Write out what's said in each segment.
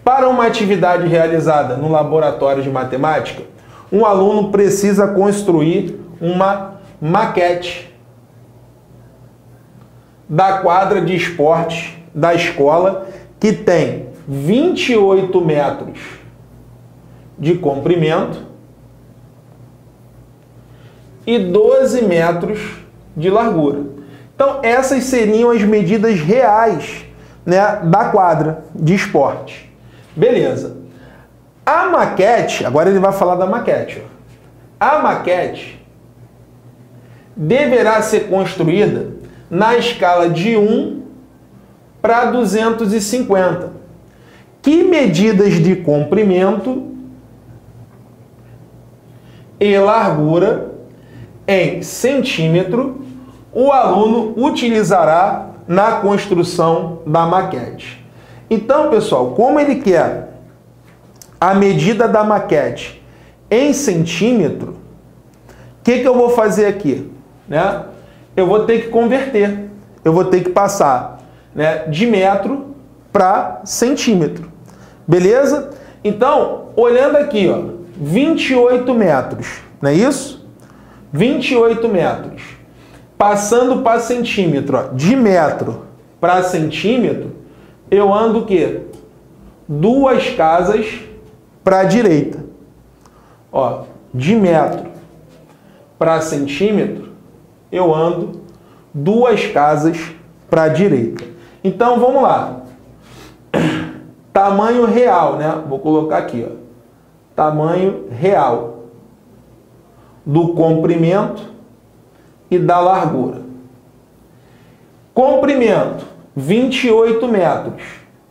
Para uma atividade realizada no laboratório de matemática, um aluno precisa construir uma maquete da quadra de esportes da escola, que tem 28 metros de comprimento e 12 metros de largura. Então, essas seriam as medidas reais, né, da quadra de esporte. Beleza. A maquete, agora ele vai falar da maquete. A maquete deverá ser construída na escala de 1 para 250. Que medidas de comprimento e largura em centímetro o aluno utilizará na construção da maquete? Então, pessoal, como ele quer a medida da maquete em centímetro, o que eu vou fazer aqui? Né? Eu vou ter que converter. Eu vou ter que passar, né, de metro para centímetro. Beleza? Então, olhando aqui, ó, 28 metros, não é isso? 28 metros. Passando para centímetro, ó, de metro para centímetro, eu ando o quê? 2 casas para a direita. Ó, de metro para centímetro, eu ando 2 casas para a direita. Então, vamos lá. Tamanho real, né? Vou colocar aqui, ó. Tamanho real do comprimento e da largura. Comprimento, 28 metros.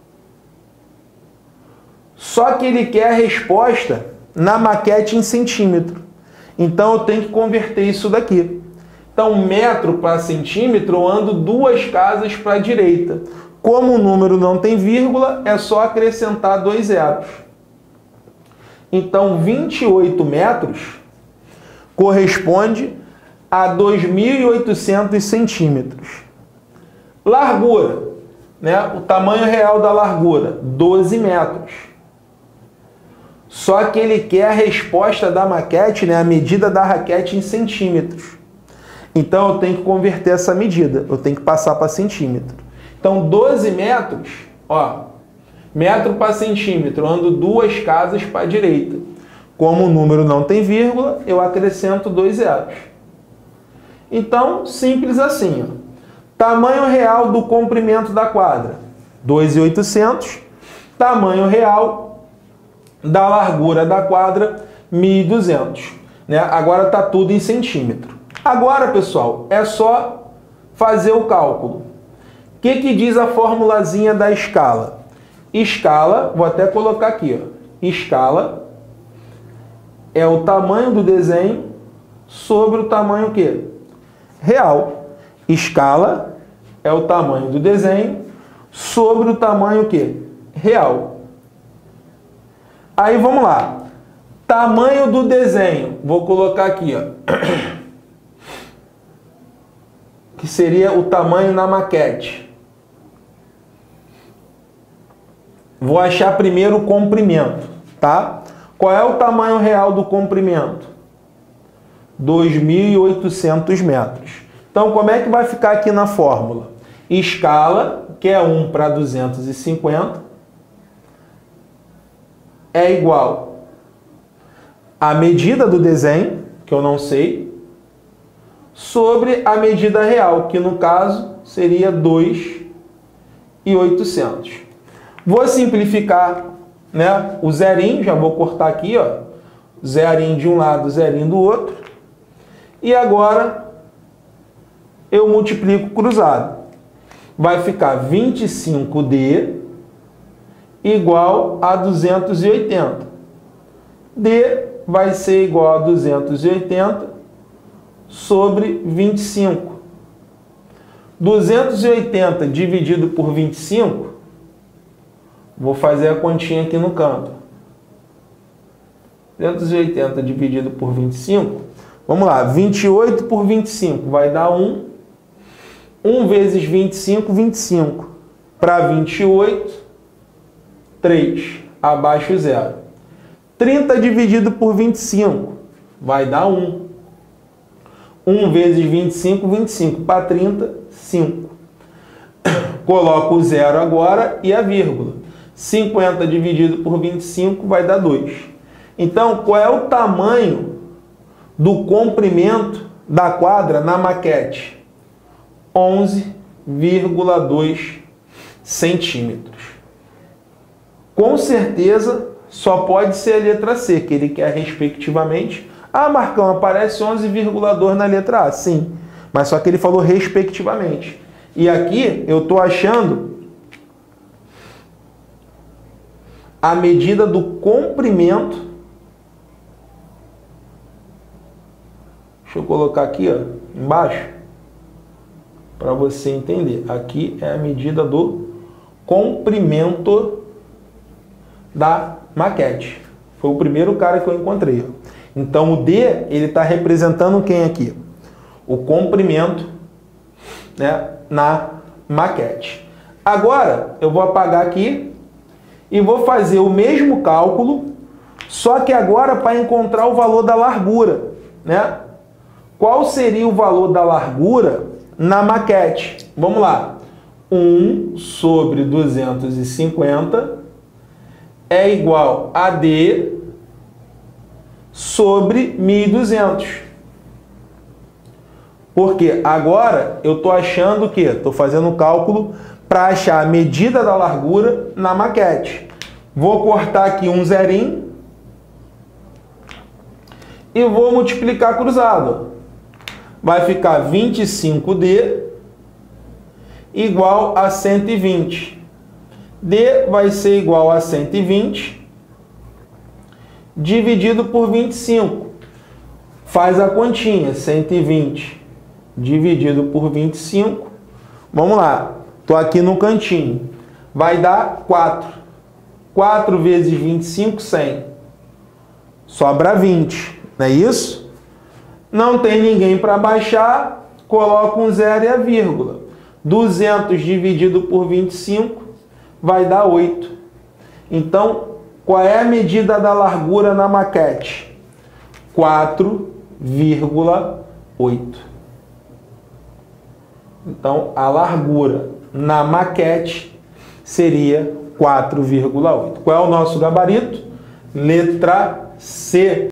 Só que ele quer a resposta na maquete em centímetro. Então, eu tenho que converter isso daqui. Então, metro para centímetro, eu ando 2 casas para a direita. Como o número não tem vírgula, é só acrescentar 2 zeros. Então, 28 metros corresponde a 2.800 centímetros. Largura, né? O tamanho real da largura, 12 metros. Só que ele quer a resposta da maquete, né? A medida da raquete em centímetros. Então, eu tenho que converter essa medida. Eu tenho que passar para centímetro. Então, 12 metros, ó, metro para centímetro, eu ando 2 casas para a direita. Como o número não tem vírgula, eu acrescento 2 zeros. Então, simples assim, ó. Tamanho real do comprimento da quadra, 2.800. Tamanho real da largura da quadra, 1.200. Né? Agora está tudo em centímetro. Agora, pessoal, é só fazer o cálculo. O que diz a formulazinha da escala? Escala, vou até colocar aqui, ó. Escala é o tamanho do desenho sobre o tamanho o quê? Real. Escala é o tamanho do desenho sobre o tamanho o quê? Real. Aí vamos lá. Tamanho do desenho, vou colocar aqui, ó. Que seria o tamanho na maquete. Vou achar primeiro o comprimento, tá? Qual é o tamanho real do comprimento? 2.800 metros. Então, como é que vai ficar aqui na fórmula? Escala, que é 1 para 250, é igual a medida do desenho, que eu não sei, sobre a medida real, que no caso seria 2.800. Vou simplificar, né, o zerinho, já vou cortar aqui, ó, zerinho de um lado, zerinho do outro. E agora eu multiplico cruzado. Vai ficar 25D igual a 280. D vai ser igual a 280 sobre 25. 280 dividido por 25, vou fazer a continha aqui no canto. 280 dividido por 25, vamos lá, 28 por 25 vai dar 1. 1 vezes 25, 25. Para 28, 3, abaixo 0. 30 dividido por 25 vai dar 1. 1 vezes 25, 25. Para 30, 5. Coloco o 0 agora e a vírgula. 50 dividido por 25 vai dar 2. Então, qual é o tamanho do comprimento da quadra na maquete? 11,2 centímetros. Com certeza, só pode ser a letra C, que ele quer respectivamente. Ah, Marcão, aparece 11,2 na letra A. Sim, mas só que ele falou respectivamente. E aqui eu estou achando a medida do comprimento. Deixa eu colocar aqui, ó, embaixo, para você entender. Aqui é a medida do comprimento da maquete. Foi o primeiro cara que eu encontrei. Então o D, ele está representando quem aqui? O comprimento, né, na maquete. Agora eu vou apagar aqui e vou fazer o mesmo cálculo, só que agora para encontrar o valor da largura, né? Qual seria o valor da largura na maquete? Vamos lá. 1 sobre 250 é igual a D sobre 1.200. Porque agora eu estou achando o quê? Estou fazendo o cálculo para achar a medida da largura na maquete. Vou cortar aqui um zerinho e vou multiplicar cruzado. Vai ficar 25D igual a 120. D vai ser igual a 120 dividido por 25. Faz a continha, 120 dividido por 25. Vamos lá, estou aqui no cantinho. Vai dar 4. 4 vezes 25, 100. Sobra 20, não é isso? Não tem ninguém para baixar, coloca um zero e a vírgula. 200 dividido por 25 vai dar 8. Então, qual é a medida da largura na maquete? 4,8. Então, a largura na maquete seria 4,8. Qual é o nosso gabarito? Letra C.